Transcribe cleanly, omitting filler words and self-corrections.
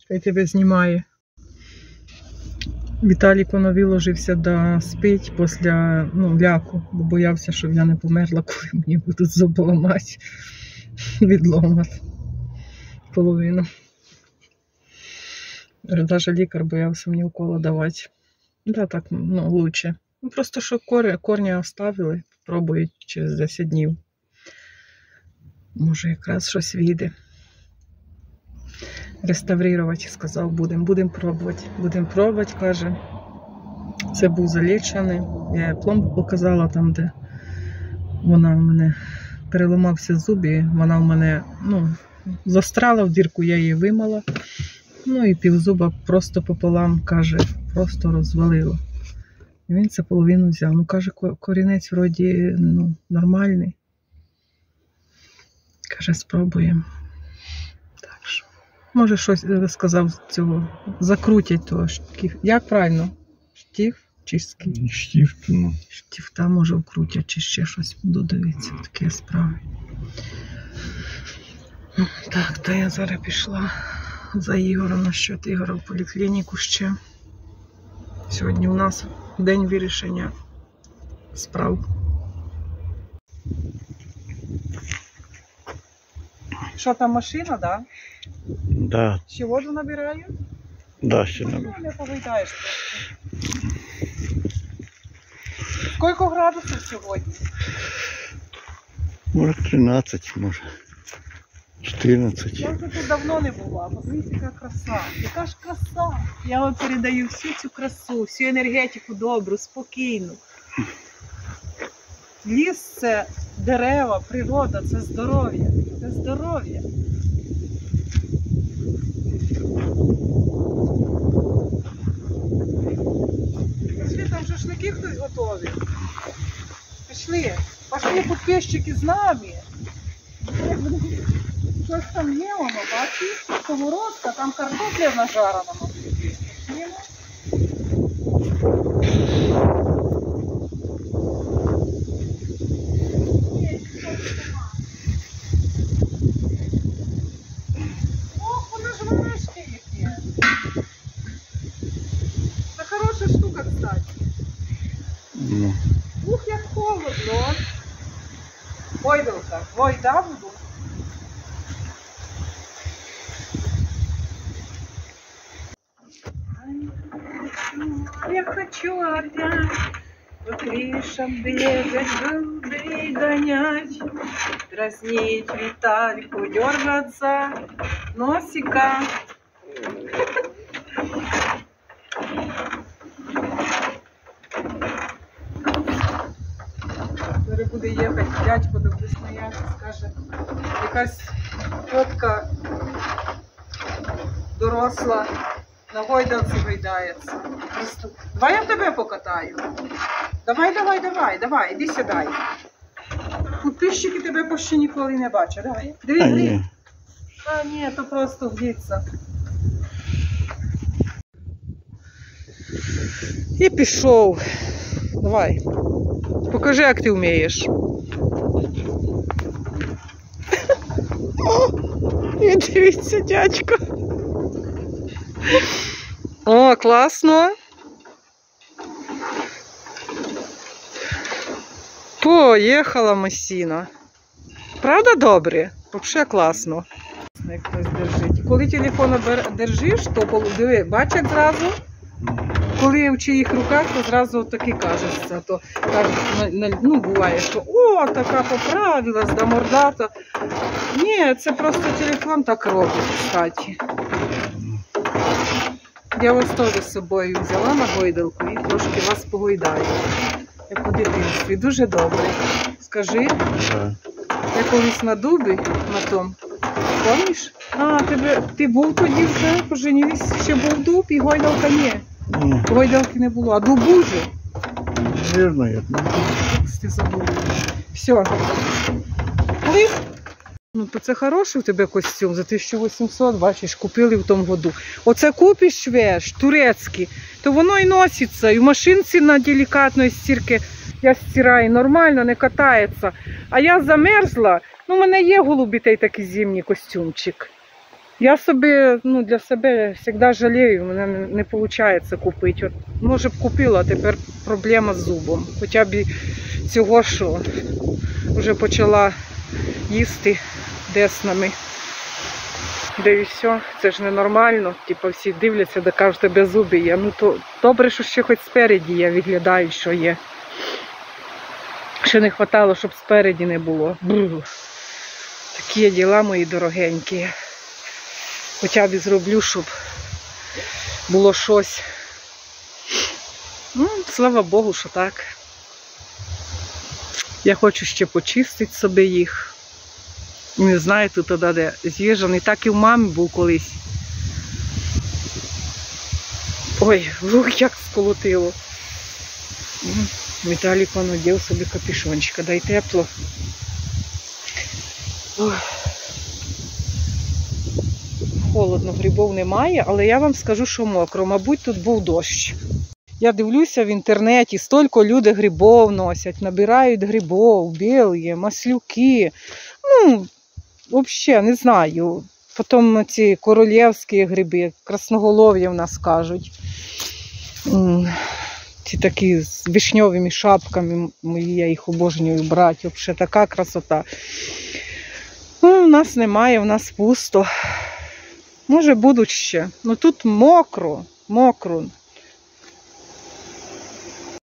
Хай тебе знімає. Віталік воно виложився да спить після ляку, бо боявся, щоб я не померла, коли мені будуть зуби ламати, відломати половину. Навіть лікар боявся мені укола давати. Да, так, лучше. Просто що корні оставили, пробують через 10 днів. Може якраз щось вийде. Реставрувати, сказав, будемо пробувати. Будемо пробувати, каже. Це був залічений. Я їй пломбу показала там, де вона в мене переламався зуб, і вона в мене, застряла в дірку, я її вимила. І півзуба просто пополам, каже, просто розвалило. І він це половину взяв. Каже, корінець вроді, нормальний. Каже, спробуємо. Так що, може щось сказав цього, закрутять того штифта. Як правильно? Штифт чи скіфт? Штифт, Штифта, може, вкрутять, чи ще щось буду дивитися, такі справи. Так, то я зараз пішла за Ігорем, насчет Ігора в поліклініку ще. Сьогодні у нас день вирішення справ. Що там, машина, да? Да. Ще воду набираю? Да, ще набираю. Не повидаєш просто. Скільки градусів сьогодні? Може 13, може 14. Я вже тут давно не була. Подивіться, яка краса. Яка ж краса. Я вам передаю всю цю красу, всю енергетику добру, спокійну. Ліс – це дерева, природа, це здоров'я. Це здоров'я. Пішли, там шашлики хтось готовить. Пішли. Пішли підписчики з нами. Щось там є, воно, бачиш? Сковородка, там картопля нажарена. Ох, воно ж важке яке. Це хороша штука, кстати. Ух, як холодно. Гойдалка. Гойда буду. Я хочу опять по крышам бегать, голубей гонять, дразнить Витальку, дергаться носика. Зараз буде їхати дядько до Красноярська, скаже, якась тітка доросла на гойдалці гойдається. Давай я тебе покатаю. Давай, іди сідай. Підписчики тебе почти ніколи не бачать. Давай. Диви. А ні, то просто вдіться. І пішов. Давай. Покажи, як ти вмієш. І дивіться, дядько. О, класно. Поїхала Масіна. Правда добре? Взагалі класно. Як хтось держить. Коли телефон держиш, то диви, бач, як зразу. Коли в чиїх руках, то зразу таки кажеться. То буває, що о, така поправилась, да мордата. Ні, це просто телефон так робить, кстати. Я ось теж з собою взяла на гойдалку і трошки вас погойдаю. Як у дитинстві. Дуже добре. Скажи, я колись на дубі, на тому, пам'ятаєш? А, ти був тоді вже, поженились, ще був дуб і гойдалка ні. Гойдалки не було, а дуб уже. Вірно, я Ти забув. Все. Коли? То це хороший у тебе костюм за 1800, бачиш, купили в тому году. Оце купиш швеш, турецький, то воно і носиться, і в машинці на делікатної стірки я стираю, нормально, не катається. А я замерзла, в мене є голубітий такий зимній костюмчик. Я собі, для себе завжди жалію, в мене не виходить купити. От, може б купила, а тепер проблема з зубом. Хоча б і цього, що вже почала їсти деснами. Де і все, це ж ненормально. Типу всі дивляться, де кажуть, тебе зуби є. Ну то добре, що ще хоч спереді є, виглядають, що є. Ще не вистачало, щоб спереді не було. Бррр. Такі діла, мої дорогенькі. Хоча б і зроблю, щоб було щось. Слава Богу, що так. Я хочу ще почистити собі їх. Не знаю, тут тоді де з'їжджаний. Так і в мамі був колись. Ой, як сколотило. Віталік надів собі капюшончика. Дай тепло. Ой. Холодно, грибов немає, але я вам скажу, що мокро. Мабуть, тут був дощ. Я дивлюся в інтернеті, стільки люди грибов носять, набирають грибов, білі, маслюки. Взагалі, не знаю. Потім ці королівські гриби, красноголов'я в нас кажуть. Ці такі з вишньовими шапками, я їх обожнюю брати. Взагалі, така красота. У нас немає, у нас пусто. Може будуть ще. Тут мокро.